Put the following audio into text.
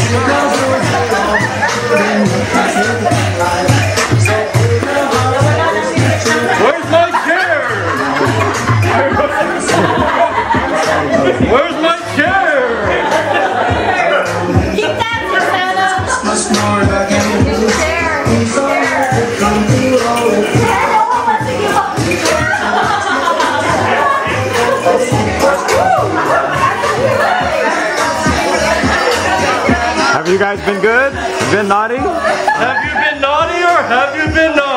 Where's my chair? Where's my chair? Keep dancing, Santa. Have you guys been good? Been naughty? Have you been naughty or have you been naughty?